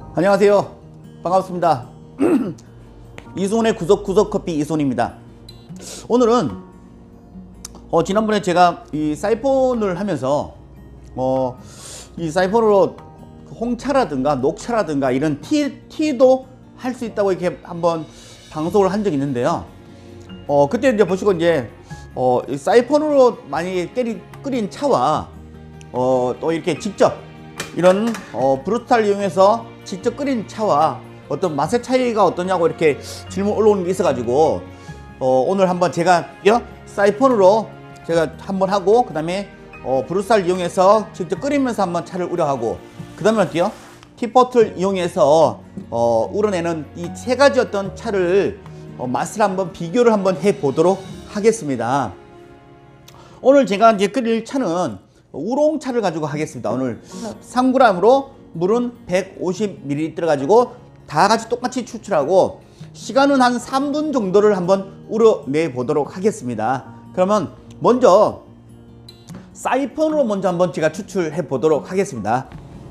안녕하세요. 반갑습니다. 이손의 구석구석 커피 이손입니다. 오늘은 지난번에 제가 이 사이폰을 하면서 이 사이폰으로 홍차라든가 녹차라든가 이런 티도 할 수 있다고 이렇게 한번 방송을 한 적이 있는데요. 그때 이제 보시고 이제 이 사이폰으로 많이 끓인 차와 또 이렇게 직접 이런 브루스타를 이용해서 직접 끓인 차와 어떤 맛의 차이가 어떠냐고 이렇게 질문 올라오는 게 있어가지고 오늘 한번 제가 사이폰으로 제가 한번 하고, 그 다음에 브루스타를 이용해서 직접 끓이면서 한번 차를 우려하고, 그 다음에 어때요? 티포트를 이용해서 우려내는 이 세 가지 어떤 차를 맛을 한번 비교를 한번 해 보도록 하겠습니다. 오늘 제가 이제 끓일 차는 우롱차를 가지고 하겠습니다. 오늘 3g으로 물은 150ml 가지고 다 같이 똑같이 추출하고, 시간은 한 3분 정도를 한번 우려내 보도록 하겠습니다. 그러면 먼저 사이폰으로 먼저 한번 제가 추출해 보도록 하겠습니다.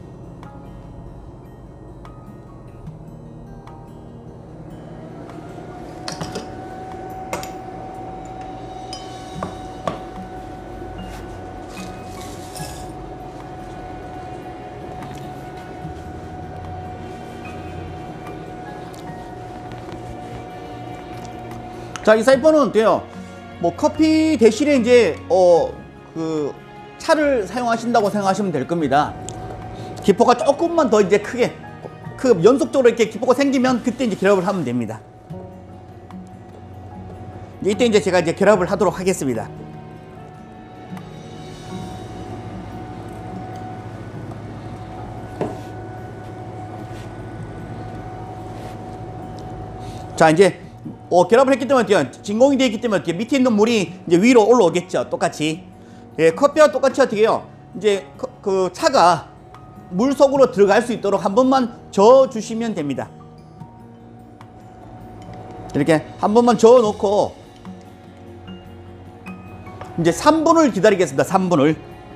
자, 이 사이폰은 어때요? 뭐 커피 대신에 이제 그 차를 사용하신다고 생각하시면 될 겁니다. 기포가 조금만 더 이제 크게 연속적으로 이렇게 기포가 생기면 그때 이제 결합을 하면 됩니다. 이때 이제 제가 이제 결합을 하도록 하겠습니다. 자, 이제 결합을 했기 때문에 어때요? 진공이 되어 있기 때문에 어때요? 밑에 있는 물이 이제 위로 올라오겠죠. 똑같이. 예, 커피와 똑같이 어떻게 해요? 이제 그 차가 물 속으로 들어갈 수 있도록 한 번만 저어 주시면 됩니다. 이렇게 한 번만 저어 놓고 이제 3분을 기다리겠습니다. 3분을.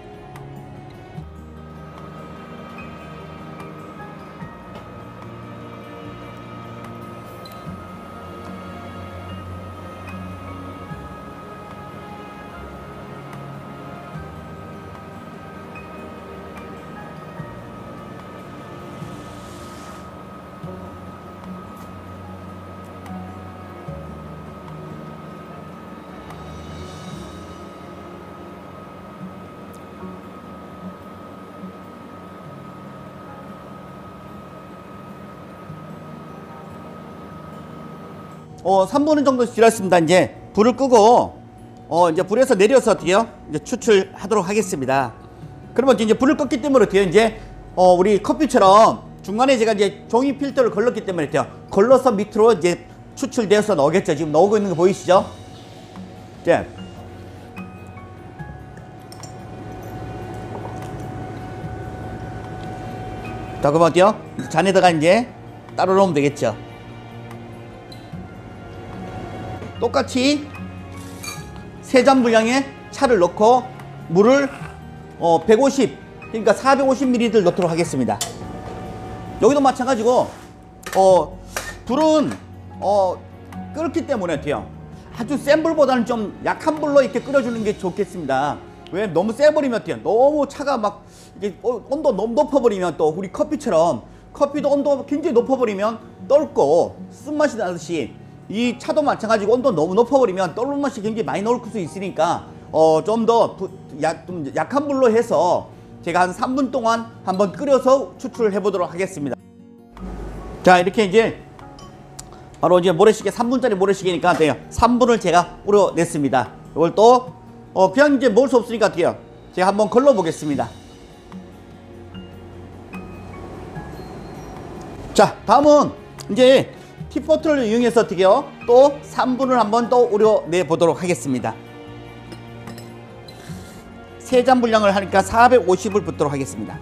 어, 3분 정도 지났습니다. 이제 불을 끄고 이제 불에서 내려서 어떻게요? 이제 추출하도록 하겠습니다. 그러면 이제 불을 껐기 때문에 어떻게요? 이제 우리 커피처럼 중간에 제가 이제 종이 필터를 걸렀기 때문에 어때요? 걸러서 밑으로 이제 추출되어서 나오겠죠. 지금 나오고 있는 거 보이시죠? 이제 자, 그러면 어때요? 잔에다가 이제 따로 넣으면 되겠죠. 똑같이 3잔 분량의 차를 넣고 물을 150, 그러니까 450ml 넣도록 하겠습니다. 여기도 마찬가지고 불은 끓기 때문에 어때요? 아주 센 불보다는 좀 약한 불로 이렇게 끓여주는 게 좋겠습니다. 왜? 너무 세버리면 어때요? 너무 차가 막 이게 온도 너무 높아버리면, 또 우리 커피처럼 커피도 온도 굉장히 높아버리면 떫고 쓴맛이 나듯이 이 차도 마찬가지고 온도 너무 높아버리면 떫는 맛이 굉장히 많이 나올 수 있으니까 좀 더 좀 약한 불로 해서 제가 한 3분 동안 한번 끓여서 추출을 해보도록 하겠습니다. 자, 이렇게 이제 바로 이제 모래시계 3분짜리 모래시계니까 돼요. 3분을 제가 우려냈습니다. 이걸 또 그냥 이제 먹을 수 없으니까 어때요? 제가 한번 걸러 보겠습니다. 자, 다음은 이제 티포트를 이용해서 어떻게 해요? 또 3분을 한번 또 우려내 보도록 하겠습니다. 3잔 분량을 하니까 450을 붓도록 하겠습니다.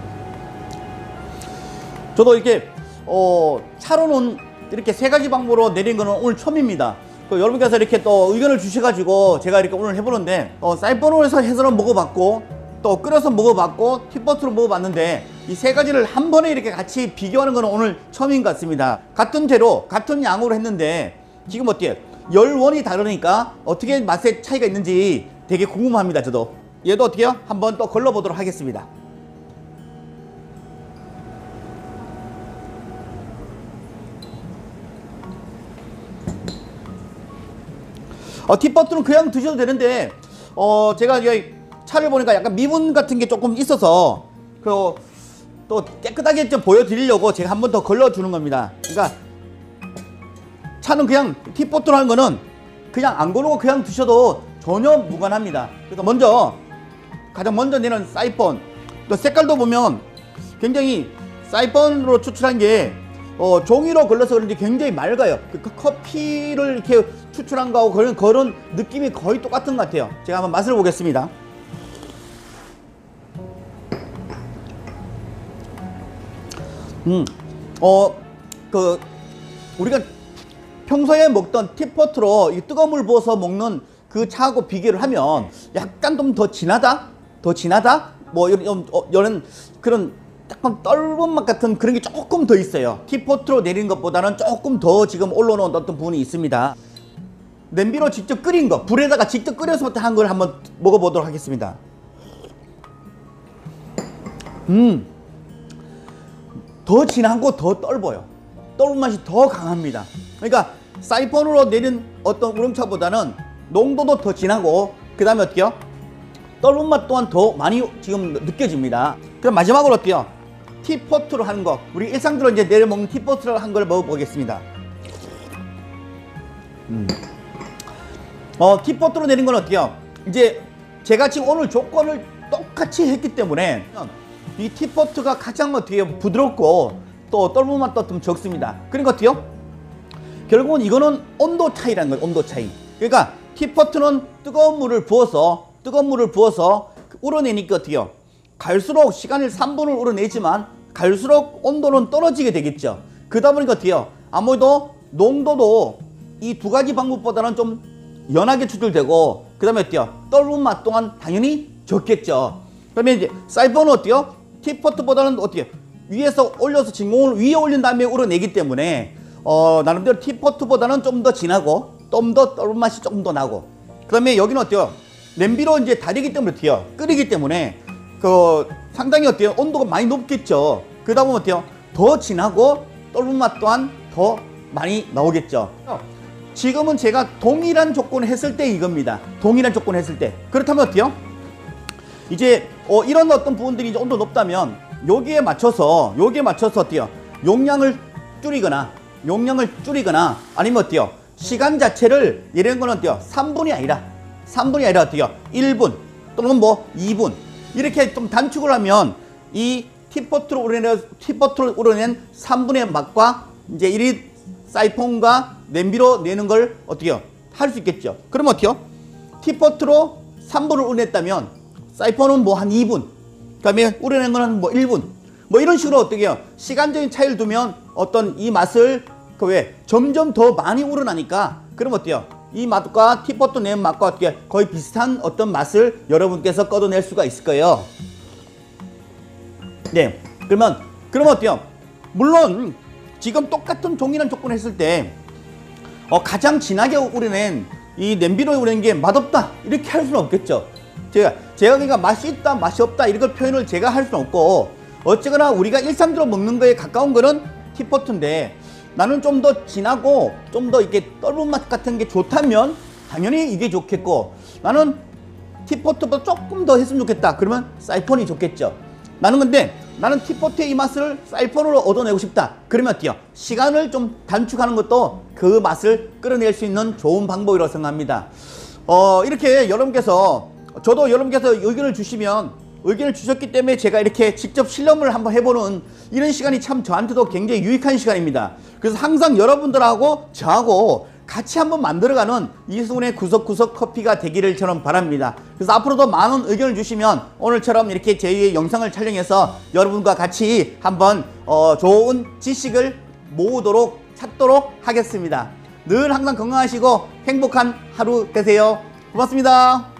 저도 이렇게 차로는 이렇게 3가지 방법으로 내린 거는 오늘 처음입니다. 여러분께서 이렇게 또 의견을 주셔가지고 제가 이렇게 오늘 해보는데 사이폰으로 해서는 먹어봤고, 또 끓여서 먹어봤고 티포트로 먹어봤는데 이 세 가지를 한 번에 이렇게 같이 비교하는 거는 오늘 처음인 것 같습니다. 같은 재료 같은 양으로 했는데 지금 어때요? 열원이 다르니까 어떻게 맛의 차이가 있는지 되게 궁금합니다. 저도 얘도 어떻게요? 한번 또 걸러보도록 하겠습니다. 티포트는 그냥 드셔도 되는데 제가 이제 차를 보니까 약간 미분 같은 게 조금 있어서 또 깨끗하게 좀 보여드리려고 제가 한 번 더 걸러주는 겁니다. 그러니까 차는 그냥 티포트로 하는 거는 그냥 안 걸고 그냥 드셔도 전혀 무관합니다. 그래서 가장 먼저 내는 사이폰, 또 색깔도 보면 굉장히 사이폰으로 추출한 게 종이로 걸러서 그런지 굉장히 맑아요. 그 커피를 이렇게 추출한 거하고 그런 느낌이 거의 똑같은 것 같아요. 제가 한번 맛을 보겠습니다. 우리가 평소에 먹던 티포트로 이 뜨거운 물 부어서 먹는 그 차하고 비교를 하면 약간 좀 더 진하다? 뭐 이런 그런 약간 떫은 맛 같은 그런 게 조금 더 있어요. 티포트로 내린 것보다는 조금 더 지금 올라오는 어떤 부분이 있습니다. 냄비로 직접 끓인 거, 불에다가 직접 끓여서 한 걸 한번 먹어보도록 하겠습니다. 더 진하고 더 떫어요. 떫은 맛이 더 강합니다. 그러니까 사이폰으로 내린 어떤 우롱차보다는 농도도 더 진하고 그 다음에 어때요? 떫은 맛 또한 더 많이 지금 느껴집니다. 그럼 마지막으로 어때요? 티포트로 하는 거, 우리 일상적으로 이제 내려 먹는 티포트로 한 걸 먹어보겠습니다. 티포트로 내린 건 어때요? 이제 제가 지금 오늘 조건을 똑같이 했기 때문에 이 티포트가 가장 어떻게 부드럽고 또 떫은 맛도 좀 적습니다. 그러니까 어때요? 결국은 이거는 온도 차이라는 거예요. 온도 차이. 그러니까 티포트는 뜨거운 물을 부어서 우러내니까 어때요? 갈수록 시간을 3분을 우러내지만 갈수록 온도는 떨어지게 되겠죠. 그러다 보니까 어때요? 아무래도 농도도 이 두 가지 방법보다는 좀 연하게 추출되고 그 다음에 어때요? 떫은 맛 또한 당연히 적겠죠. 그러면 이제 사이폰은 어때요? 티포트보다는 어때요? 위에서 올려서 진공을 위에 올린 다음에 우러내기 때문에 나름대로 티포트보다는 좀 더 진하고 좀 더 떫은 맛이 조금 더 나고 그 다음에 여기는 어때요? 냄비로 이제 다리기 때문에 어때요? 끓이기 때문에 상당히 어때요? 온도가 많이 높겠죠. 그러다 보면 어때요? 더 진하고 떫은 맛 또한 더 많이 나오겠죠. 지금은 제가 동일한 조건을 했을 때 이겁니다. 동일한 조건을 했을 때. 그렇다면 어때요? 이제 이런 어떤 부분들이 이제 온도 높다면 여기에 맞춰서 어때요? 용량을 줄이거나 아니면 어때요? 시간 자체를 예를 들면 어때요? 3분이 아니라 어때요? 1분 또는 뭐 2분 이렇게 좀 단축을 하면 이 티포트로 우러낸 3분의 맛과 이제 1이 사이폰과 냄비로 내는 걸 어떻게요? 할 수 있겠죠. 그럼 어때요? 티포트로 3분을 우러냈다면 사이폰은 뭐 한 2분 그 다음에 우려낸 거는 뭐 1분 뭐 이런 식으로 어떻게 해요? 시간적인 차이를 두면 어떤 이 맛을 점점 더 많이 우러나니까 그럼 어때요? 이 맛과 티포트 낸 맛과 어떻게 거의 비슷한 어떤 맛을 여러분께서 꺼내낼 수가 있을 거예요. 네. 그럼 어때요? 물론 지금 똑같은 동일한 조건을 했을 때 가장 진하게 우려낸 이 냄비로 우려낸 게 맛없다 이렇게 할 수는 없겠죠. 제가 그러니까 맛이 있다 맛이 없다 이걸 표현을 제가 할 수는 없고 어쨌거나 우리가 일상적으로 먹는 거에 가까운 거는 티포트인데 나는 좀 더 진하고 좀 더 이렇게 떫은 맛 같은 게 좋다면 당연히 이게 좋겠고 나는 티포트보다 조금 더 했으면 좋겠다 그러면 사이폰이 좋겠죠. 나는 티포트의 이 맛을 사이폰으로 얻어내고 싶다 그러면 어때요? 시간을 좀 단축하는 것도 그 맛을 끌어낼 수 있는 좋은 방법이라고 생각합니다. 이렇게 여러분께서 의견을 주셨기 때문에 제가 이렇게 직접 실험을 한번 해보는 이런 시간이 참 저한테도 굉장히 유익한 시간입니다. 그래서 항상 여러분들하고 저하고 같이 한번 만들어가는 이승훈의 구석구석 커피가 되기를 저는 바랍니다. 그래서 앞으로도 많은 의견을 주시면 오늘처럼 이렇게 제2의 영상을 촬영해서 여러분과 같이 한번 좋은 지식을 찾도록 하겠습니다. 늘 항상 건강하시고 행복한 하루 되세요. 고맙습니다.